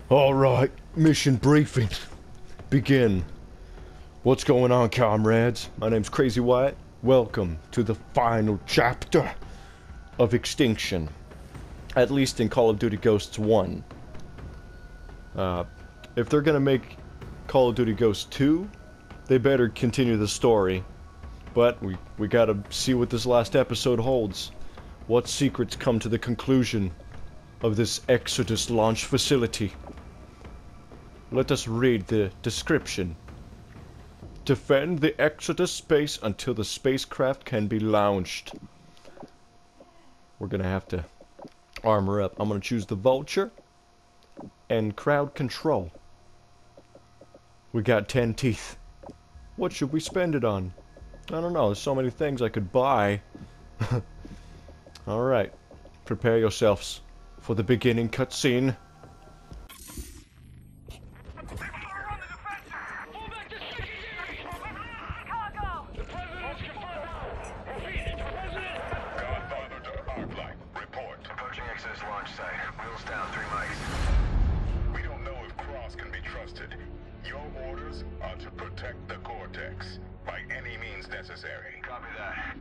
Alright, mission briefing. Begin. What's going on, comrades? My name's Crazy Wyatt. Welcome to the final chapter of Extinction. At least in Call of Duty Ghosts 1. If they're gonna make Call of Duty Ghosts 2, they better continue the story. But we gotta see what this last episode holds. What secrets come to the conclusion of this Exodus launch facility? Let us read the description. Defend the Exodus space until the spacecraft can be launched. We're gonna have to armor up. I'm gonna choose the Vulture and crowd control. We got 10 teeth. What should we spend it on? I don't know, there's so many things I could buy. Alright, prepare yourselves for the beginning cutscene. To protect the Cortex by any means necessary. Copy that.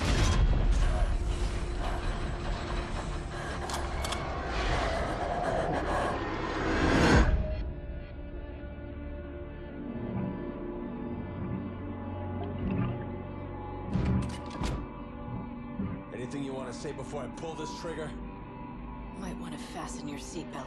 Anything you want to say before I pull this trigger? Might want to fasten your seatbelt.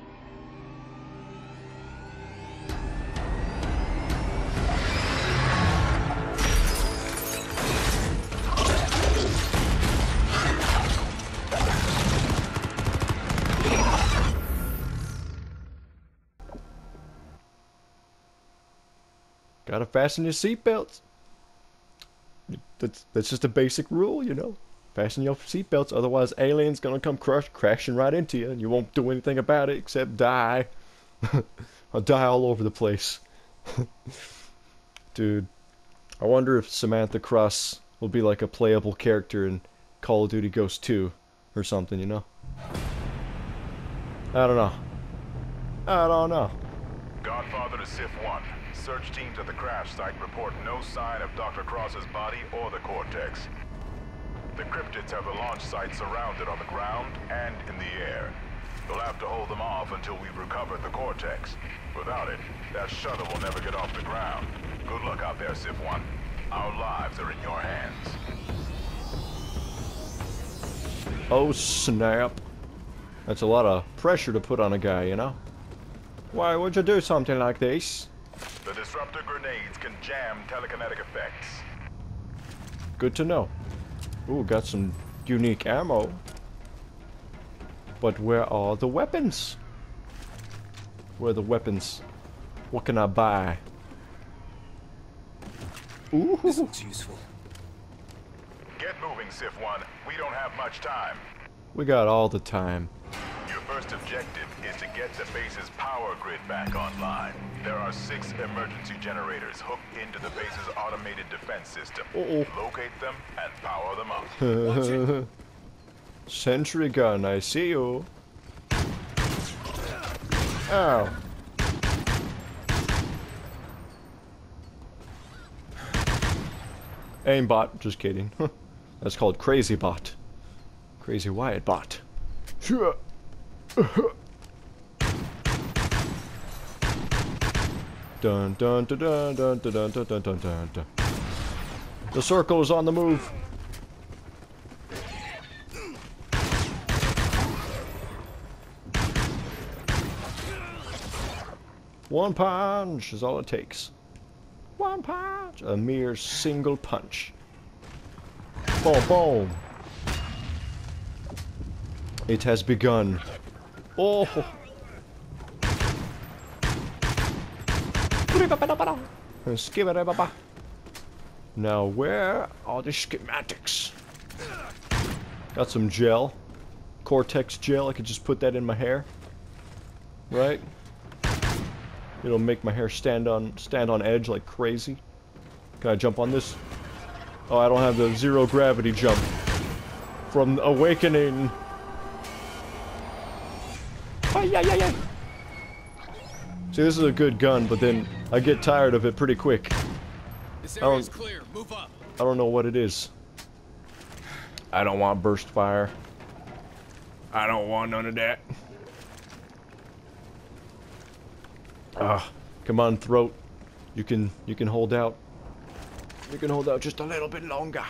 Gotta fasten your seatbelts. That's just a basic rule, you know. Fasten your seatbelts, otherwise aliens gonna come crashing right into you, and you won't do anything about it except die. I'll die all over the place. Dude, I wonder if Samantha Cross will be like a playable character in Call of Duty Ghosts 2 or something, you know. I don't know. I don't know. Godfather to CIF 1. Search teams at the crash site report no sign of Dr. Cross's body or the Cortex. The cryptids have the launch site surrounded on the ground and in the air. You'll have to hold them off until we've recovered the Cortex. Without it, that shuttle will never get off the ground. Good luck out there, CIF 1. Our lives are in your hands. Oh snap. That's a lot of pressure to put on a guy, you know? Why would you do something like this? The disruptor grenades can jam telekinetic effects. Good to know. Ooh, got some unique ammo. But where are the weapons? Where are the weapons? What can I buy? Ooh. This looks useful. Get moving, CIF 1. We don't have much time. We got all the time. Your first objective is to get the base's power grid back online. There are 6 emergency generators hooked into the base's automated defense system. Locate them and power them up. Sentry gun, I see you. Ow. Aimbot, just kidding. That's called Crazy Bot. Crazy Wyatt Bot. Sure. Dun dun dun dun dun dun dun dun dun dun dun. The circle is on the move. One punch is all it takes. One punch, a mere single punch. Boom, boom. It has begun. Oh. Now where are the schematics? Got some gel. Cortex gel, I could just put that in my hair. Right? It'll make my hair stand on edge like crazy. Can I jump on this? Oh, I don't have the zero gravity jump from Awakening. Ay, ay, ay, ay. See, this is a good gun, but then I get tired of it pretty quick. This area's clear. Move up. I don't know what it is. I don't want burst fire. I don't want none of that. Come on, throat. You can hold out. You can hold out just a little bit longer.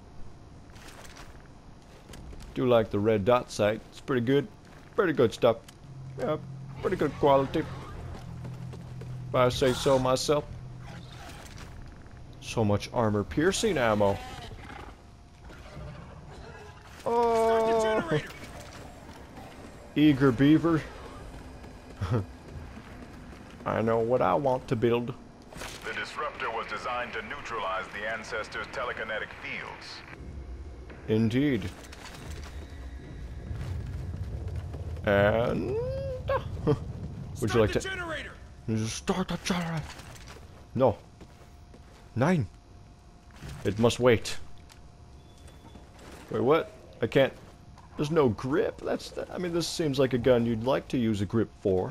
Do like the red dot sight. It's pretty good. Pretty good stuff. Yeah, pretty good quality. If I say so myself. So much armor piercing ammo. Oh, eager beaver. I know what I want to build. The disruptor was designed to neutralize the ancestors' telekinetic fields. Indeed. And would you like to start the generator? No. 9. It must wait. Wait, what? I can't. There's no grip. I mean, this seems like a gun you'd like to use a grip for.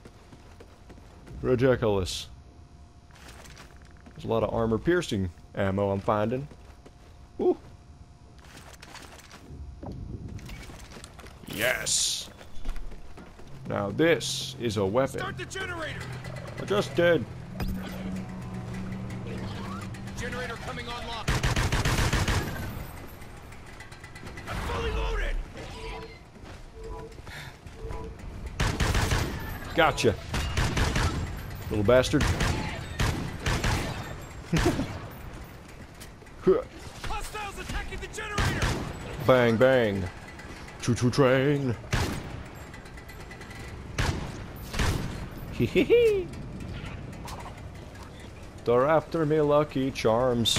Ridiculous. There's a lot of armor piercing ammo I'm finding. Ooh. Yes. Now this is a weapon. Start the generator. I just did. Generator coming online. I'm fully loaded. Gotcha. Little bastard. Hostiles attacking the generator. Bang bang. Choo-choo train. Hee. They're after me, Lucky Charms.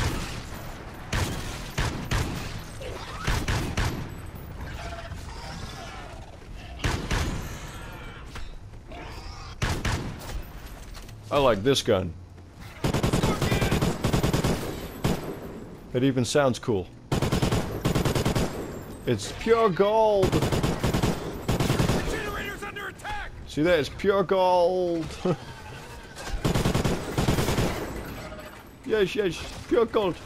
I like this gun. It even sounds cool. It's pure gold. The generator's under attack. See that? It's pure gold. Yes, pure gold.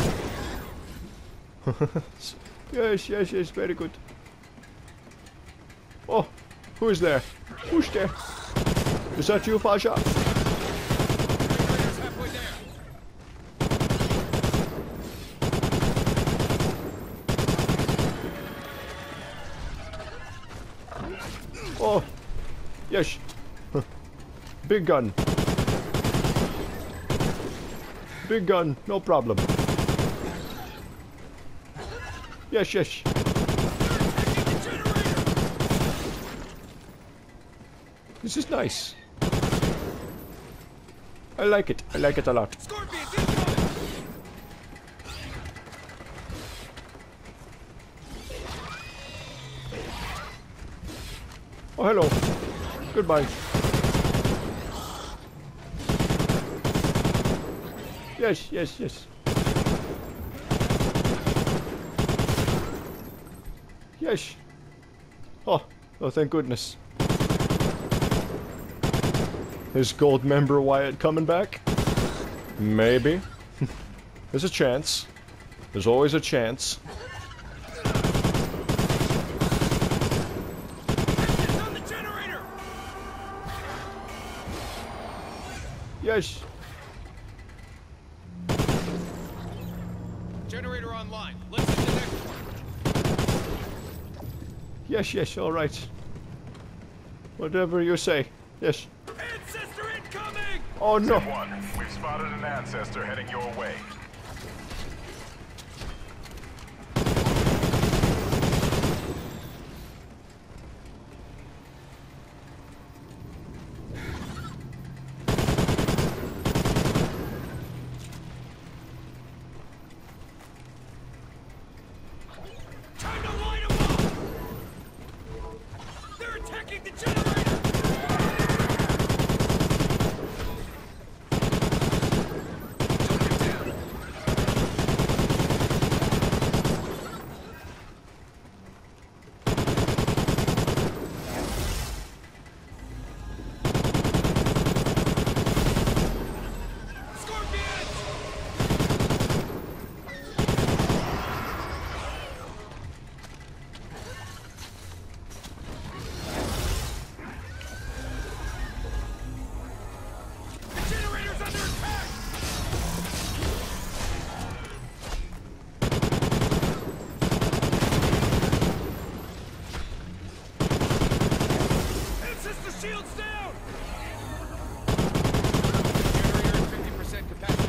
yes, very good. Oh, who is there? Who's there? Is that you, Fasha? Generator's halfway there. Oh, yes. Big gun. Big gun, no problem. Yes. This is nice. I like it. I like it a lot. Scorpions incoming. Oh, hello. Goodbye. Yes. Yes. Oh, thank goodness. Is Gold Member Wyatt coming back? Maybe. There's a chance. There's always a chance. It's on the generator. Yes. Generator online. Let's hit the next one. Yes, all right. Whatever you say. Yes. Ancestor incoming. Oh no. Step 1. We've spotted an ancestor heading your way. Time to light 'em up. They're attacking the generator. Shields down! Generator at 50% capacity.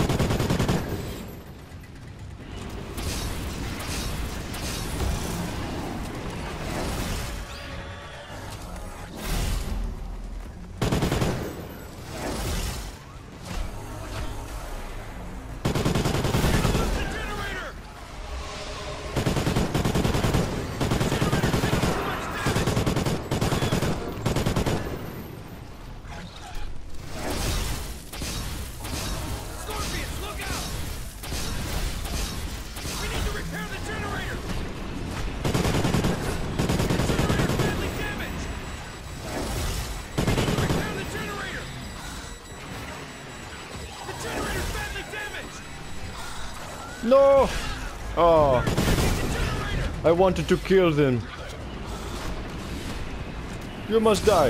No! Oh. I wanted to kill them. You must die.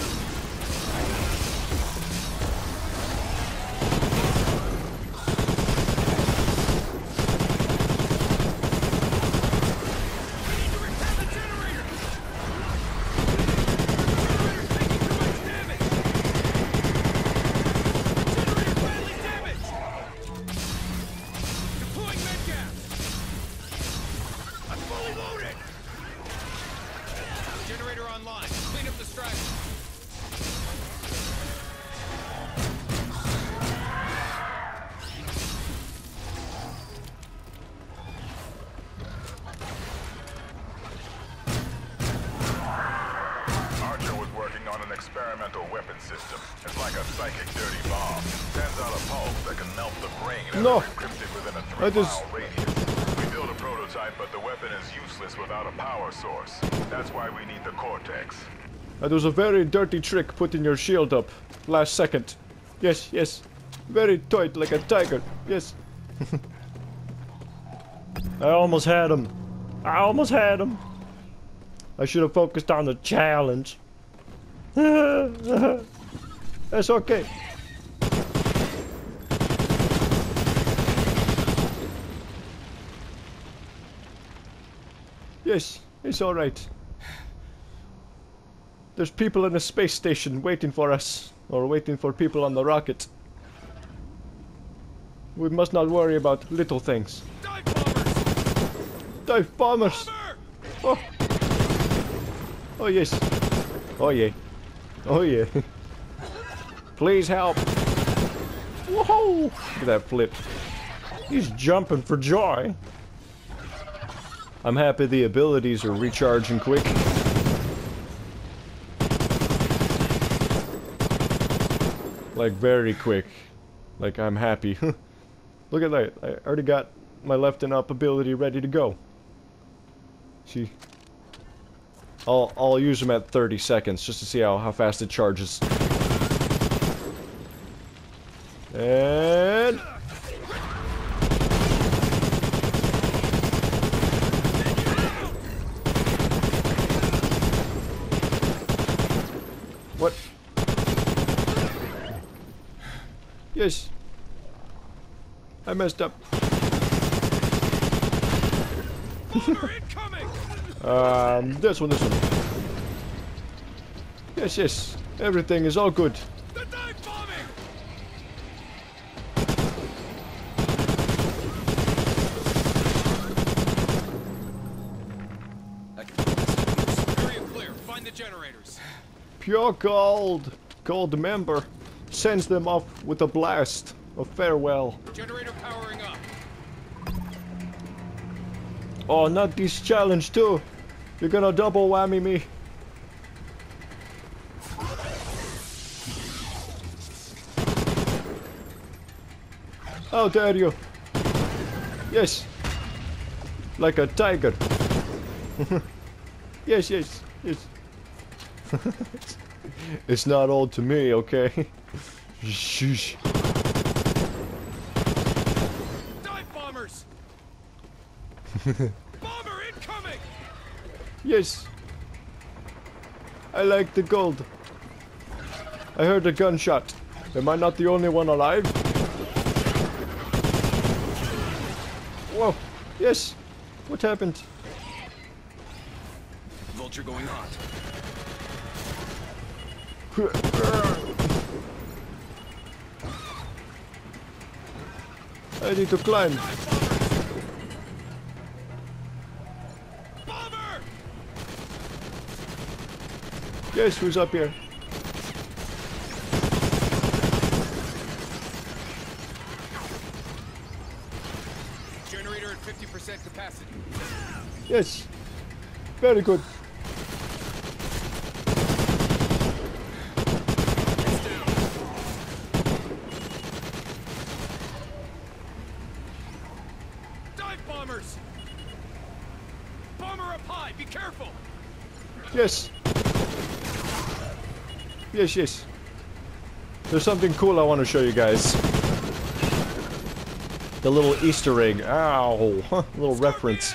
Experimental weapon system. It's like a psychic dirty bomb. Sends out a pulse that can melt the brain of every cryptid within a 3-mile radius. We built a prototype, but the weapon is useless without a power source. That's why we need the Cortex. That was a very dirty trick, putting your shield up last second. Yes, yes. Very tight, like a tiger. Yes. I almost had him. I almost had him. I should have focused on the challenge. That's okay. Yes, it's alright. There's people in the space station waiting for us, or waiting for people on the rocket. We must not worry about little things. Dive bombers! Dive bombers! Oh. Oh yes. Oh yeah. Oh yeah. Please help. Whoa! Look at that flip. He's jumping for joy. I'm happy the abilities are recharging quick. Like very quick. Like I'm happy. Look at that. I already got my left and up ability ready to go. See? I'll use them at 30 seconds just to see how fast it charges. And what? Yes. I messed up. This one. Yes, yes. Everything is all good. The dive bombing! Area clear. Find the generators. Pure gold. Gold member sends them off with a blast of farewell. Generator powering up. Oh, not this challenge too. You're gonna double whammy me. How dare you? Yes. Like a tiger. Yes, yes, yes. It's not all to me, okay? Shush. Dive bombers! Bomber incoming! Yes. I like the gold. I heard a gunshot. Am I not the only one alive? Whoa. Yes. What happened? Vulture going hot. I need to climb. Bomber! Yes, who's up here? Generator at 50% capacity. Yes. Very good. It's down. Dive bombers! Bomber up high, be careful! Yes. Yes, yes. There's something cool I want to show you guys. The little Easter egg. Ow. Huh, little reference.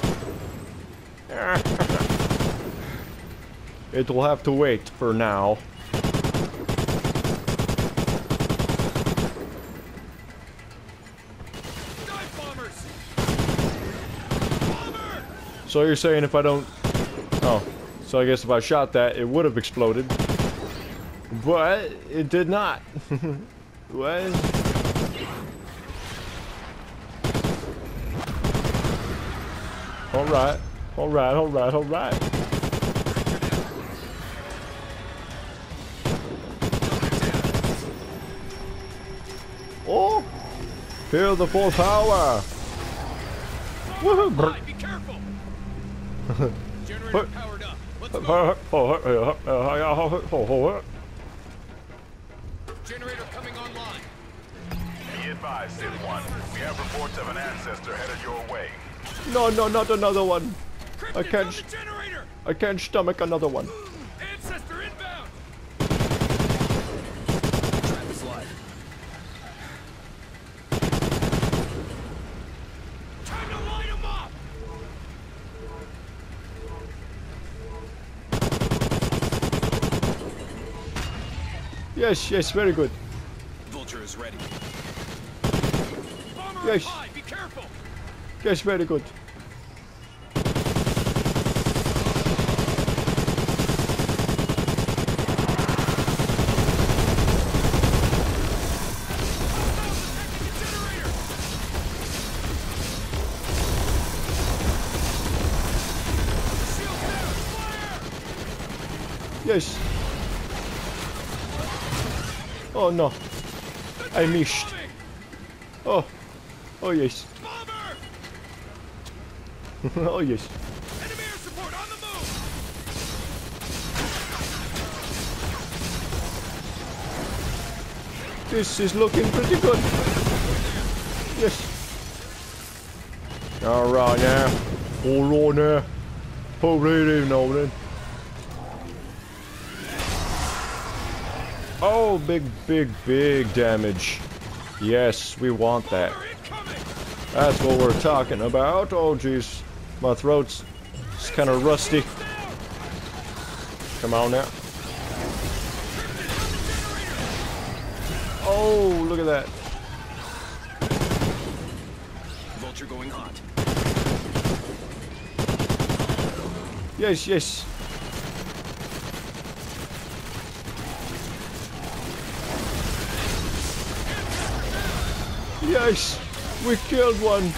It will have to wait for now. Dive bombers! Bomber! So you're saying if I don't... Oh. So I guess if I shot that, it would have exploded. But it did not. What? Alright. Alright, alright, alright. Oh! Feel the full power! Woohoo! High, be careful! Generator powered up. Let's move. Generator coming online. Be advised, Civ 1. We have reports of an ancestor headed your way. No, no, not another one. Cryptids on the generator! I can't stomach another one. Ancestor inbound! Trap is live. Time to light him up! Yes, yes, very good. Vulture is ready. Bomber Yes. up high, be careful! Yes, very good. Yes. Oh no. I missed. Oh. Oh yes. Bomber! Oh yes. Enemy air support on the move! This is looking pretty good. Yes. Alright now. Hold on now. Hold it in now then. Oh, big, big, big damage. Yes, we want that. Bomber incoming! That's what we're talking about. Oh, jeez. My throat's kind of rusty. Come on now. Oh, look at that. Vulture going hot. Yes, yes. Yes, we killed one.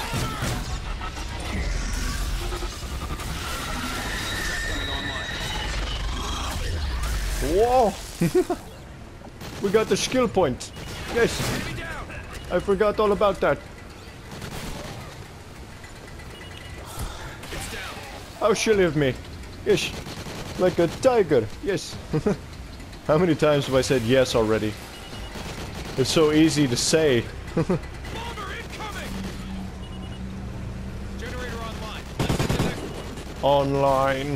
Whoa! We got the skill point. Yes, Enemy down! I forgot all about that. It's down. How silly of me. Yes, like a tiger. Yes. How many times have I said yes already? It's so easy to say. Bomber incoming! Generator online. Let's hit the next one. Online.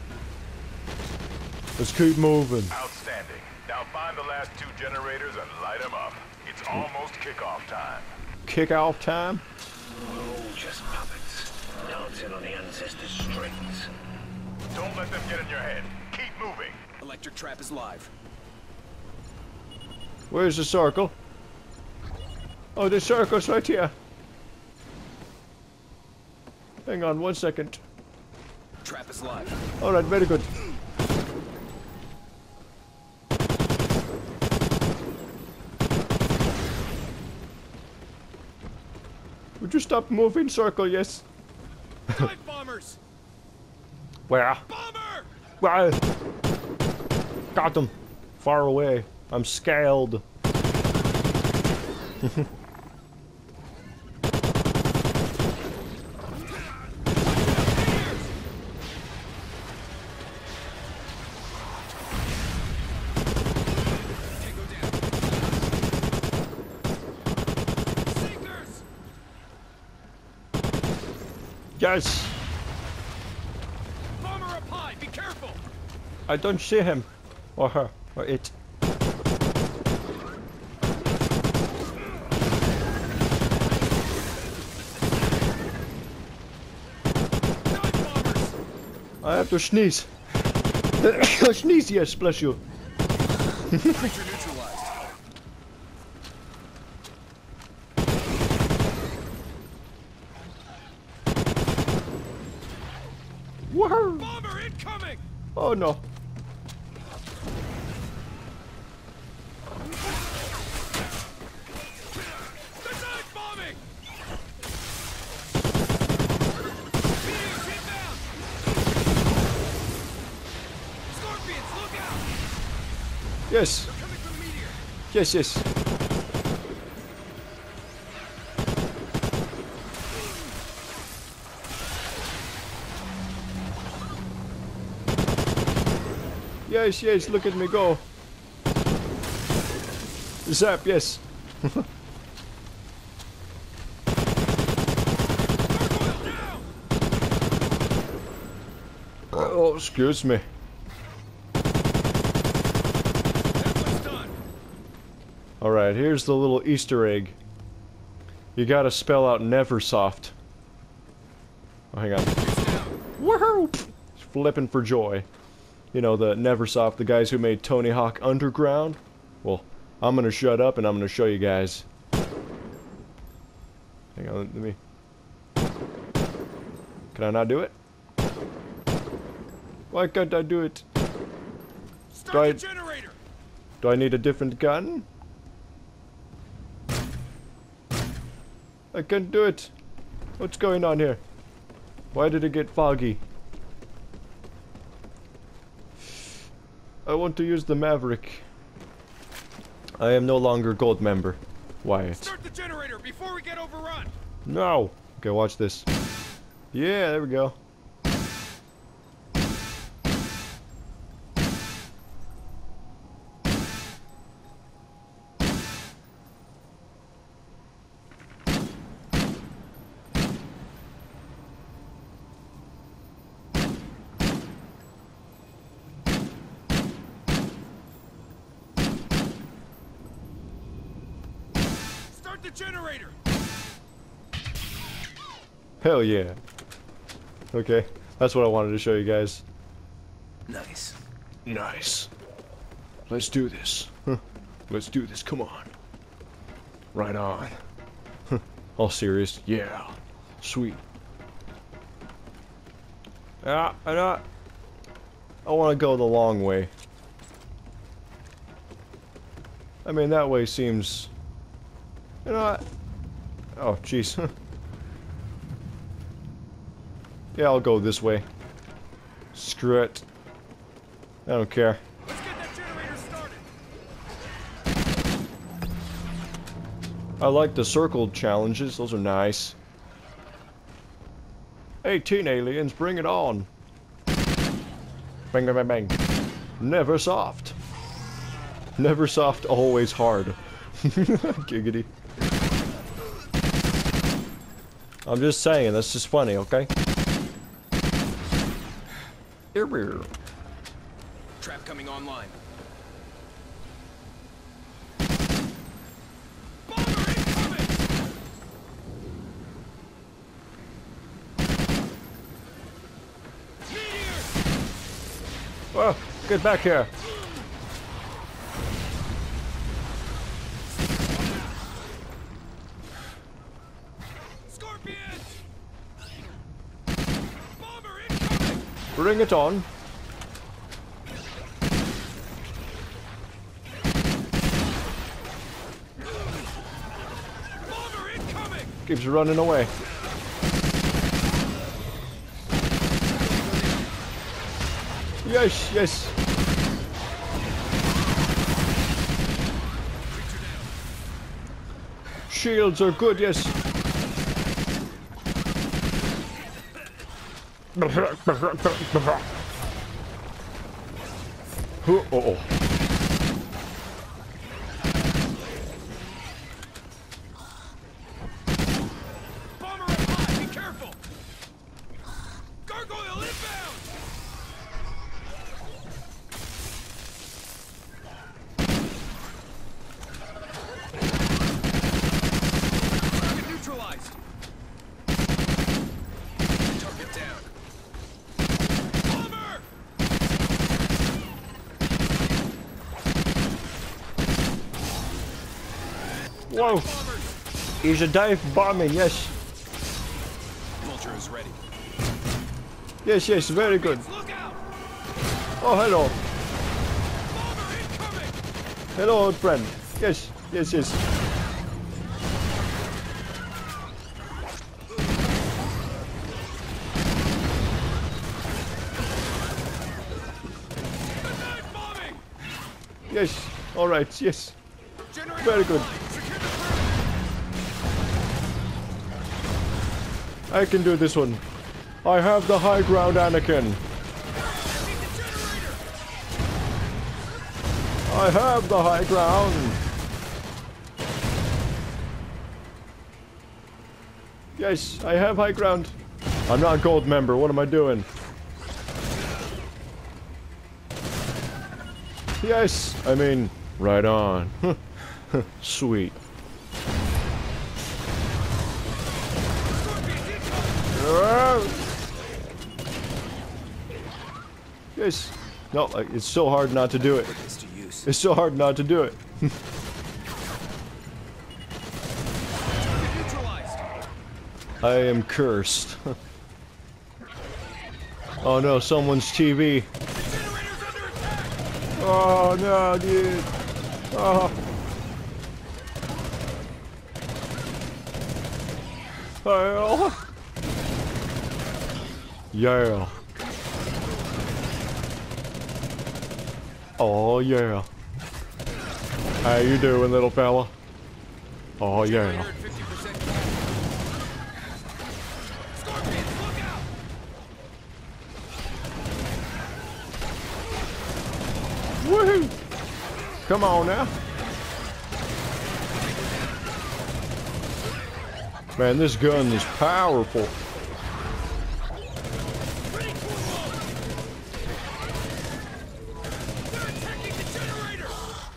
Let's keep moving. Outstanding. Now find the last two generators and light them up. It's almost kickoff time. Kick off time. All just puppets, dancing on the ancestors' strings. Don't let them get in your head. Keep moving. Electric trap is live. Where's the circle? Oh, the circle's right here. Hang on 1 second. Trap is live. Alright, very good. Would you stop moving, circle? Yes. Dive bombers! Where? Bomber! Where? Got them. Far away. I'm scaled. Yes. Bomber up high, be careful! I don't see him. Or her. Or it. Dive bombers! I have to sneeze. Sneeze, yes, bless you. Creature neutralized. Woohoo! Bomber incoming! Oh no. They're dive bombing! Meteors inbound! Scorpions, look out! Yes. They're coming from the meteor! Yes, yes. Yes, yes, look at me go. Zap, yes. Gargoyle down! Oh, excuse me. That one's done! Alright, here's the little Easter egg. You gotta spell out Neversoft. Oh, hang on. It's down! Woohoo! Flipping for joy. You know, the Neversoft, the guys who made Tony Hawk Underground. Well, I'm gonna shut up and I'm gonna show you guys. Hang on, let me... Can I not do it? Why can't I do it? Start the generator! Do I need a different gun? I can't do it. What's going on here? Why did it get foggy? I want to use the Maverick. I am no longer gold member. Wyatt. Start the generator before we get overrun! No! Okay, watch this. Yeah, there we go. Start the generator! Hell yeah. Okay, that's what I wanted to show you guys. Nice. Nice. Let's do this. Let's do this, come on. Right on. All serious? Yeah. Sweet. I want to go the long way. I mean, that way seems... You know what? Oh, jeez. Yeah, I'll go this way. Screw it. I don't care. Let's get that generator started! I like the circle challenges. Those are nice. 18 aliens, bring it on. Bang, bang, bang, bang. Never soft. Never soft, always hard. Giggity. I'm just saying, that's just funny, okay? Here. Trap coming online. Bomber incoming! Meteors! Oh, get back here. Scorpions! Bomber incoming! Bring it on. Bomber incoming! Keeps running away. Yes, yes. Shields are good, yes. Oh. Bomber up high, be careful! Gargoyle inbound! Target neutralized! Target down. Bomber! Whoa. Bombers! He's a dive bombing, yes. Vulture is ready. Yes, yes, very good. Look out! Oh, hello. Bomber incoming! Hello, old friend. Yes, yes, yes. Attack bombing! Yes, alright, yes. Generator Very good. online. Secure the perimeter. I can do this one. I have the high ground, Anakin. Empty the generator! I have the high ground. Yes, I have high ground. I'm not a gold member. What am I doing? Yes, I mean, right on. Sweet. Yes. No, like, it's so hard not to do it. This to use. It's so hard not to do it. Target neutralized. I am cursed. Oh no, someone's TV. Generator's under attack! Oh no, dude. Oh. Oh. Yeah. Oh yeah. How you doing, little fella? Oh yeah. Generator at 50% capacity. Scorpions, look out! Woohoo! Come on now. Man, this gun is powerful. Ready to unload! They're attacking the generator!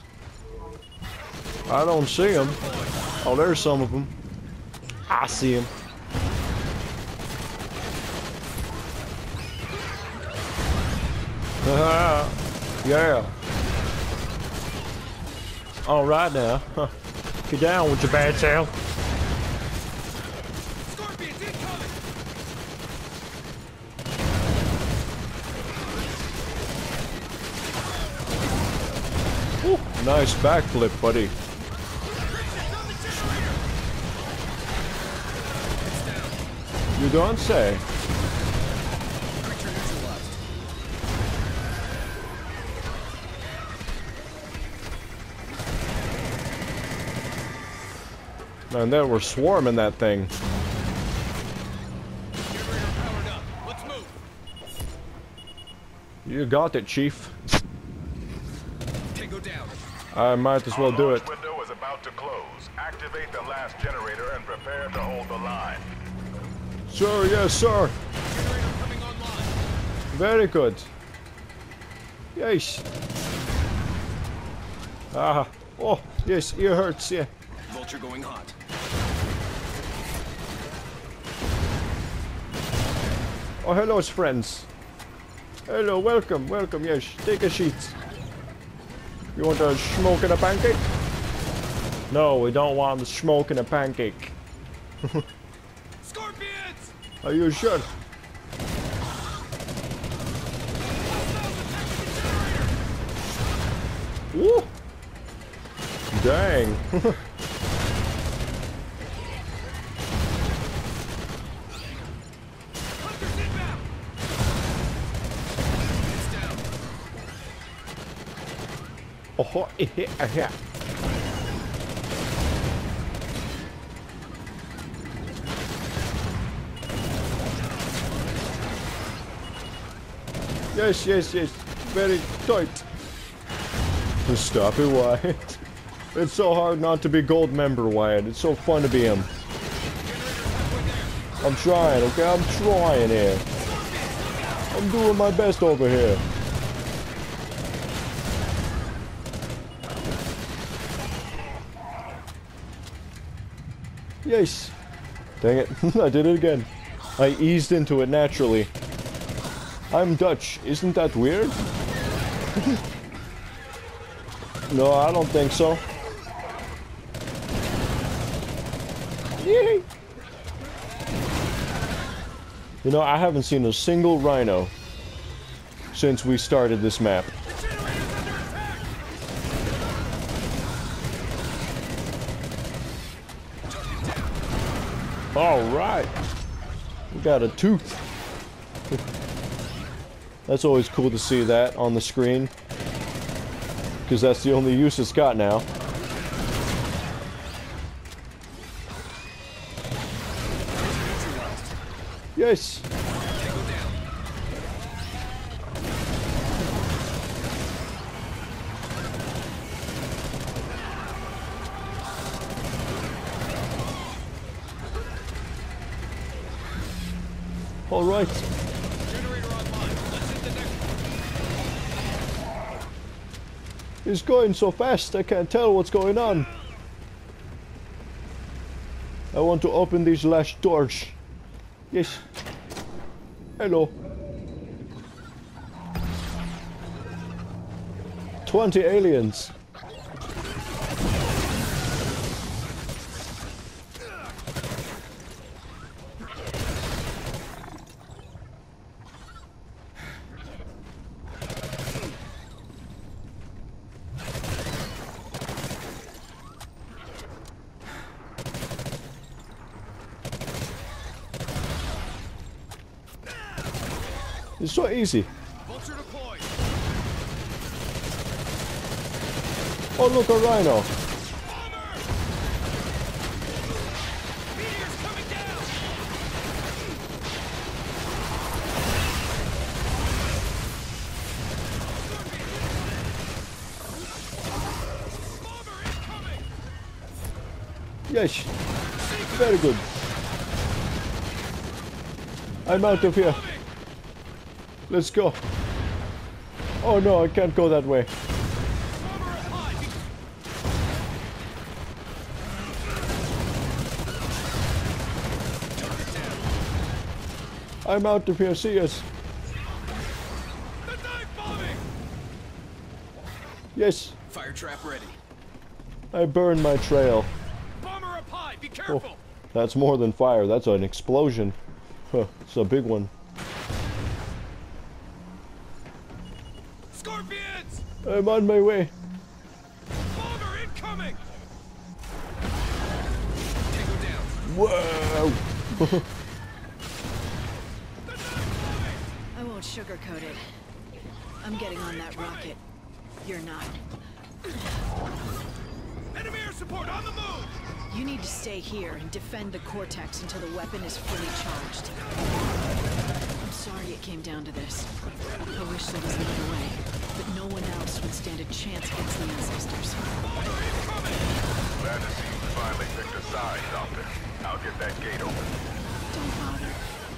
I don't see them. Oh, there's some of them. I see them. Yeah. All right now. Get down with your bad self. Scorpions incoming! Woo, nice backflip, buddy. Crazy on the generator! It's down. You don't say. Creature neutralized. Man, they were swarming that thing. Generator powered up. Let's move. You got it, Chief. Tango down. I might as well do it. Our launch window is about to close. Activate the last generator and prepare to hold the line. Sir, yes, sir. Generator coming online. Very good. Yes. Ah. Oh, yes, ear hurts, yeah. Vulture going hot. Oh, hello, friends. Hello, welcome, welcome, yes. Take a seat. You want a smoke and a pancake? No, we don't want the smoke and a pancake. Scorpions! Are you sure? Woo! Dang. Oh, yeah. Yes, yes, yes. Very tight. Stop it, Wyatt. It's so hard not to be gold member, Wyatt. It's so fun to be him. I'm trying, okay? I'm trying here. I'm doing my best over here. Yes. Dang it. I did it again. I eased into it naturally. I'm Dutch. Isn't that weird? No, I don't think so. Yay! You know, I haven't seen a single rhino since we started this map. Alright! We got a tooth. That's always cool to see that on the screen. Because that's the only use it's got now. Yes! All right. Generator online. Let's hit the next one. It's going so fast, I can't tell what's going on. I want to open these last doors. Yes. Hello. 20 aliens. It's so easy. Vulture deployed. Oh, look, a rhino. Meteor's coming down. Bomber incoming. Yes. Very good. I'm out of here. Let's go. Oh no, I can't go that way. Bomber up high. I'm out of here. See us. The dive bombing. Yes. Fire trap ready. I burned my trail. Bomber up high. Be Oh, careful. that's more than fire. That's an explosion. Huh, it's a big one. Scorpions. I'm on my way. Bomber incoming. Tango down. Whoa! I won't sugarcoat it. I'm getting on that rocket. You're not. Enemy air support on the move. You need to stay here and defend the Cortex until the weapon is fully charged. I'm sorry it came down to this. I wish there was another way, but no one else would stand a chance against the ancestors. Glad to see you finally picked a side, Doctor. I'll get that gate open. Don't bother.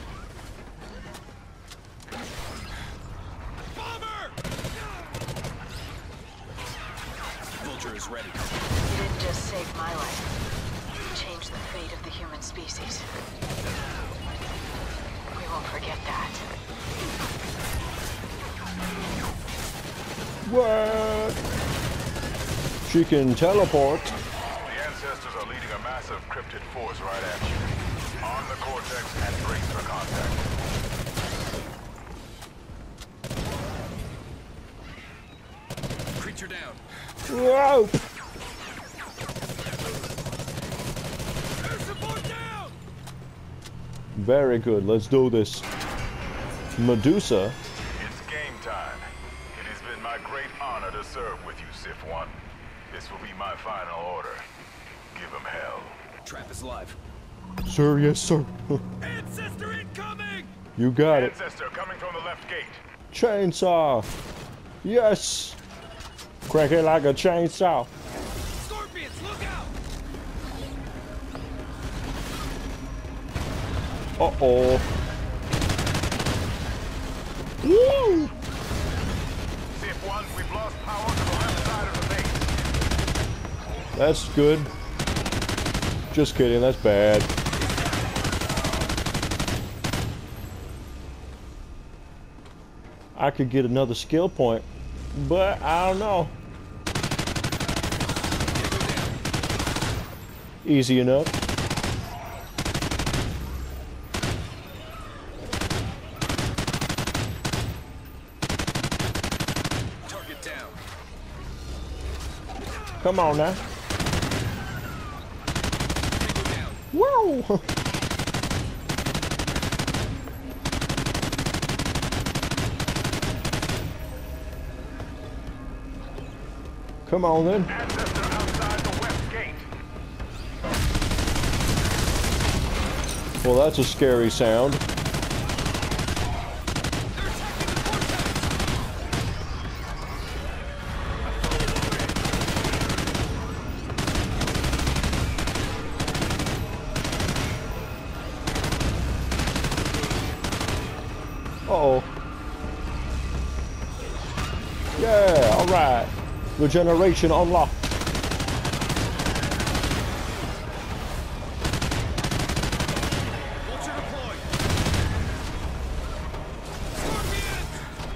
Bomber. Vulture is ready. You didn't just save my life. You changed the fate of the human species. We won't forget that. What? She can teleport. The ancestors are leading a massive cryptid force right at you. On the Cortex and brace for contact. Creature down. Whoa! Air support down. Very good. Let's do this. Medusa. It's game time. It has been my great honor to serve with you, CIF CIF-1. This will be my final order. Give him hell. Trap is live. Sir, yes, sir. Ancestor incoming! You got it. Ancestor coming from the left gate. Chainsaw. Yes. Crank it like a chainsaw. Scorpions, look out! Uh-oh. Woo! CIF-1, we've lost power to the left side of the base. That's good. Just kidding, that's bad. I could get another skill point, but I don't know. Easy enough. Target down. Come on now. Down. Whoa! Come on then. Ancestor outside the west gate. Well, that's a scary sound. Uh-oh. Yeah, alright. Regeneration unlocked. Vulture deployed. Scorpions!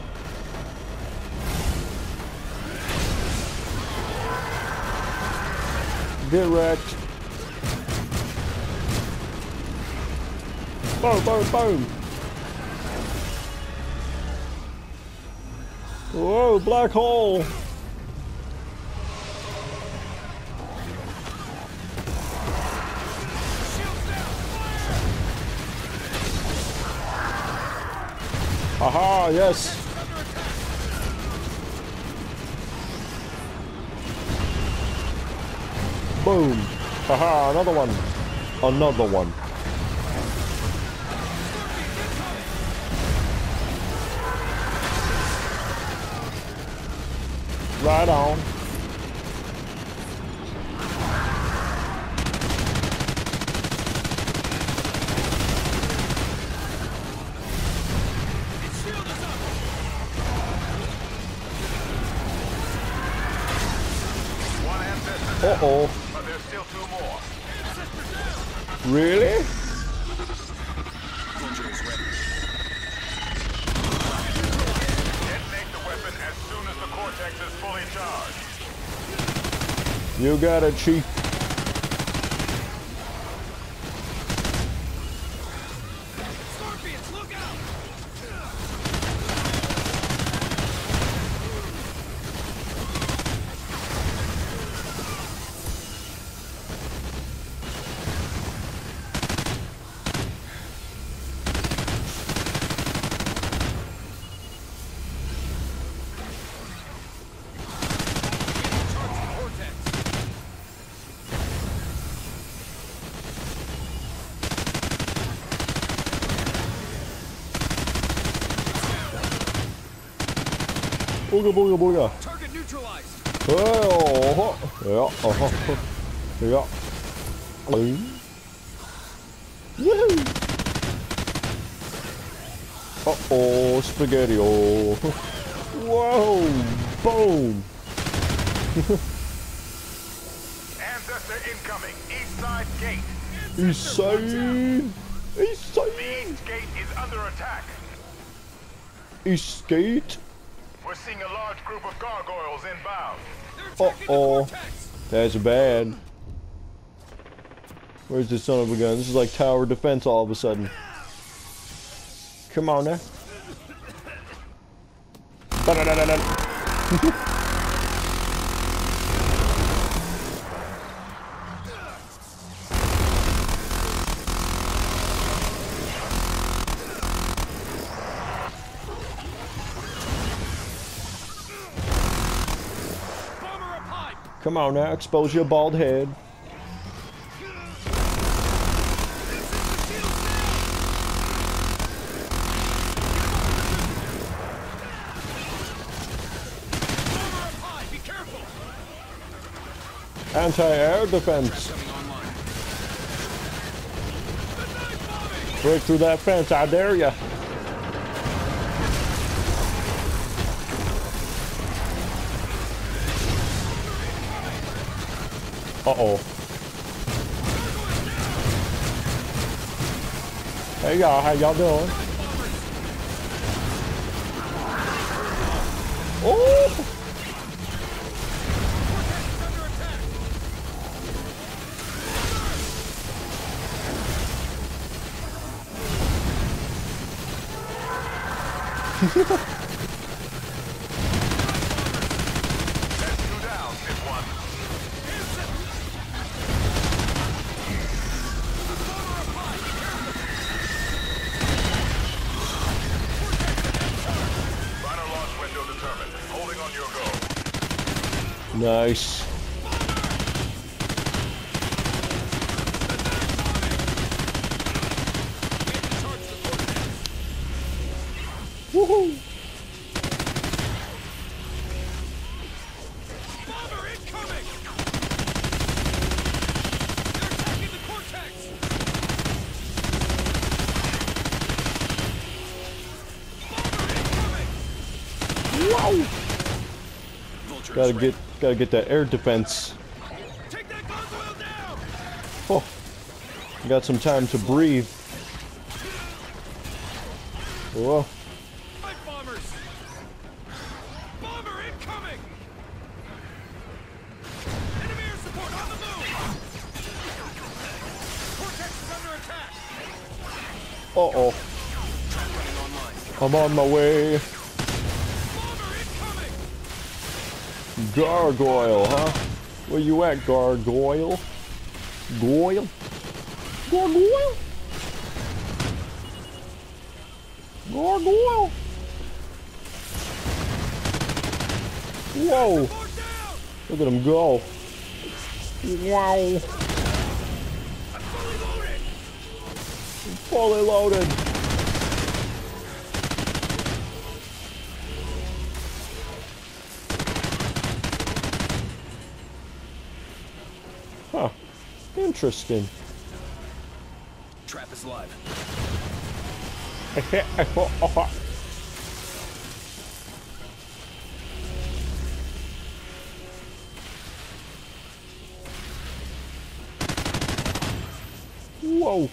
Direct. Boom, boom, boom. Whoa, black hole. Aha, yes. Boom. Haha, another one. Another one. Right on. One ancestor down, Uh-oh. but there's still two more. Really? Vulture is ready. Detonate the weapon as soon as the Cortex is fully charged. You got it, Chief. Scorpions, look out! Booga, booga, booga. Target neutralized. Oh, yeah, yeah. Woohoo. Uh-oh, spaghetti-o. Whoa, boom. Ancestor incoming. East side gate. He's saying. He's The saying. east gate is under attack. He's skate. We're seeing a large group of gargoyles inbound. They're attacking the Uh-oh. Cortex. That's bad. Where's this son of a gun? This is like tower defense all of a sudden. Come on now. Da-da-da-da-da. Bomber Come on now, expose your bald head. Be careful! Anti-air defense. Coming online. Break through that fence, I dare ya. Uh-oh. Hey y'all, how y'all doing? Oh! That's 2 down, CIF 1. Final launch window determined. Holding on your go. Nice. Woohoo! Bomber incoming! They're attacking the Cortex! Bomber incoming! Wow! Gotta get that air defense. Take that gun's down! Oh, got some time to breathe. Whoa. Fight bombers! Bomber incoming! Enemy air support on the move! Cortex is under attack! Uh-oh. Running online. I'm on my way. Bomber incoming! Gargoyle, huh? Where you at, Gargoyle? Goyle? Gargoyle? Gargoyle? Whoa! More down! Look at him go. Wow. I'm fully loaded! Fully loaded. Huh. Interesting. Trap is live. Whoa.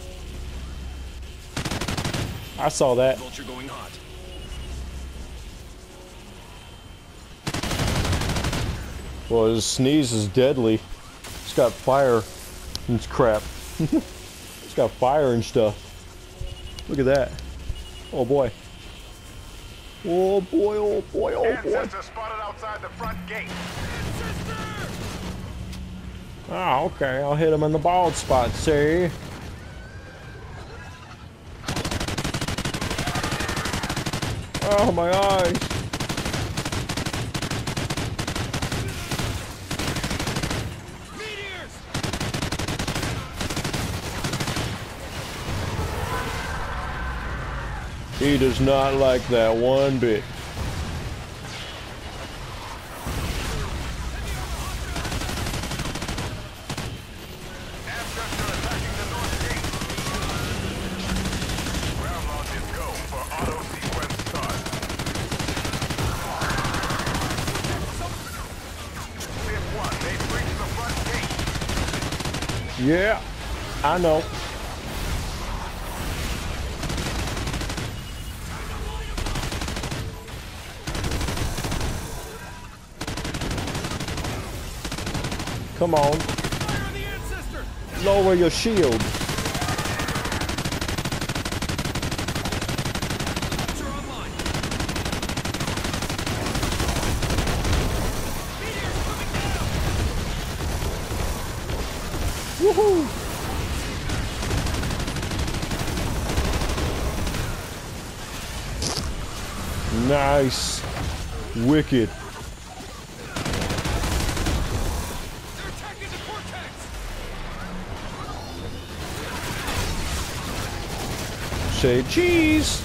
I saw that. Vulture going hot. Well, his sneeze is deadly. It's got fire and crap. It's got fire and stuff. Look at that. Oh boy. Oh boy, oh boy, oh boy. Ancestor spotted outside the front gate. Ah, okay. I'll hit him in the bald spot, see? Oh, my eyes. Meteors! He does not like that one bit. Ancestor attacking the north gate. Ground launches go for auto sequence start. CIF 1, they breached the front gate. Yeah, I know. Come on. Fire on the ancestor! Lower your shield. Vulture online. Meteors coming down! Woohoo! Nice. Wicked. say cheese.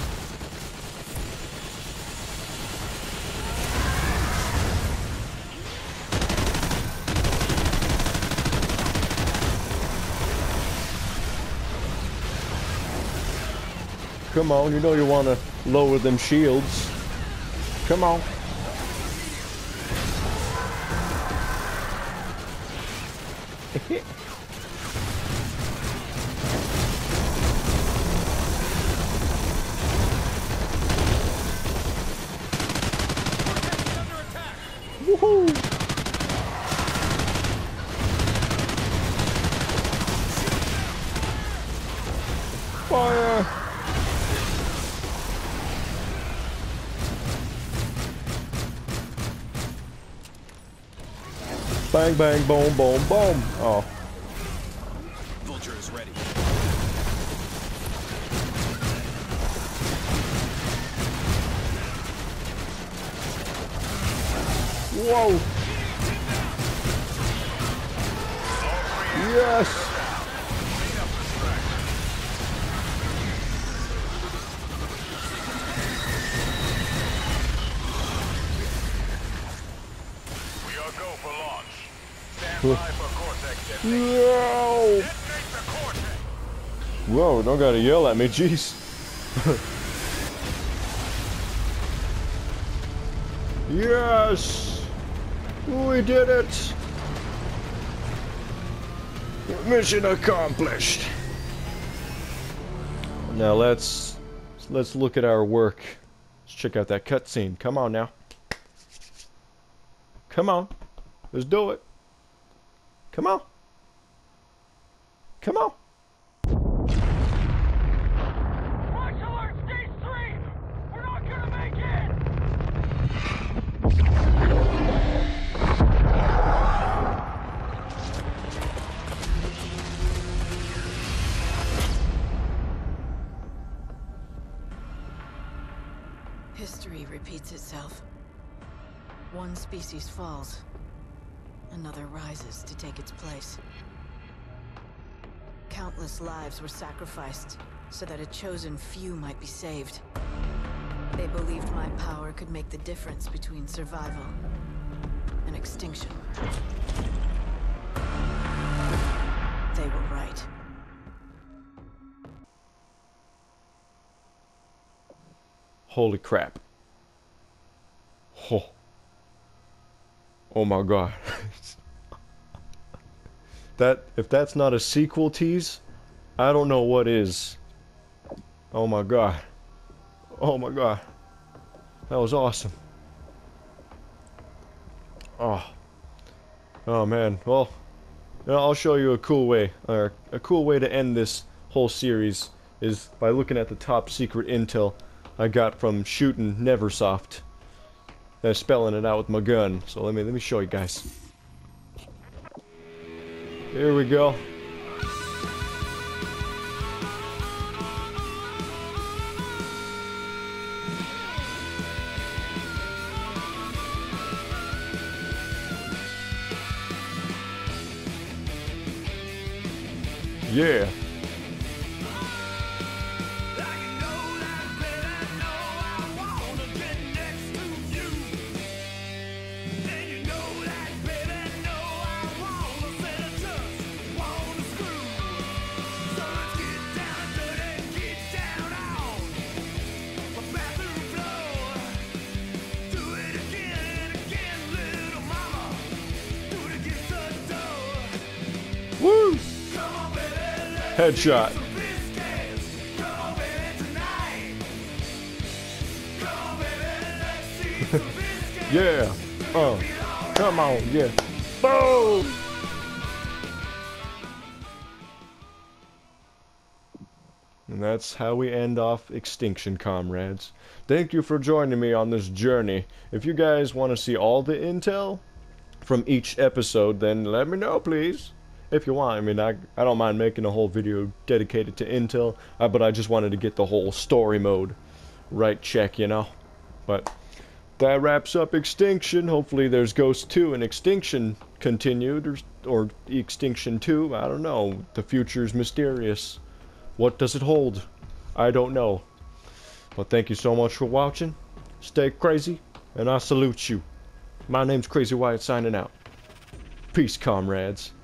Come on, you know you want to lower them shields. Come on. Woohoo! Fire! Bang, bang, boom, boom, boom. Oh. Vulture is ready. Whoa. Yes. We are go for launch. Stand by for Cortex detonation. Whoa. Detonate the Cortex! Whoa, don't gotta yell at me, jeez. Yes! We did it! Mission accomplished! Now let's look at our work. Let's check out that cutscene. Come on now. Come on. Let's do it. Come on. Come on. Watch alert, stage 3! We're not gonna make it! History repeats itself. One species falls, another rises to take its place. Countless lives were sacrificed so that a chosen few might be saved. They believed my power could make the difference between survival and extinction. They were right. Holy crap. Oh. Oh my god. If that's not a sequel tease, I don't know what is. Oh my god. Oh my god. That was awesome. Oh. Oh man. Well, you know, I'll show you a cool way. Or a cool way to end this whole series is by looking at the top secret intel I got from shooting Neversoft. Spelling it out with my gun. So let me show you guys. Here we go. Yeah. Woo! Headshot. Yeah. Come on, yeah. Boom! And that's how we end off Extinction, comrades. Thank you for joining me on this journey. If you guys want to see all the intel from each episode, then let me know, please. If you want. I mean, I don't mind making a whole video dedicated to intel, but I just wanted to get the whole story mode right check, you know. But that wraps up Extinction. Hopefully there's Ghost 2 and Extinction continued, or Extinction 2. I don't know. The future's mysterious. What does it hold? I don't know. But thank you so much for watching. Stay crazy, and I salute you. My name's Crazy Wyatt signing out. Peace, comrades.